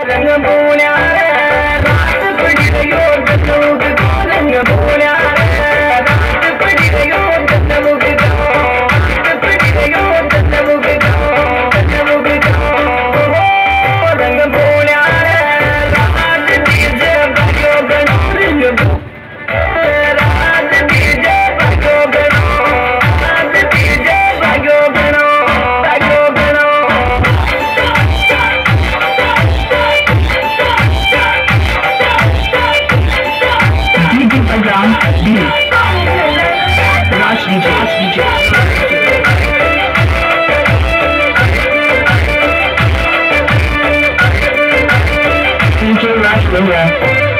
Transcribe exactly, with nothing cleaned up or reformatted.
रंग बोला रात पड़ी गयो जतमुग को रंग बोला रात पड़ी गयो जतमुग को रात पड़ी गयो जतमुग को जतमुग को रंग बोला रात डीजे बजो गनो रंग रात डीजे बजो गनो रात डीजे बजो गनो बजो गनो Around D. Raj D J. Raj D J. D J Raj Lura.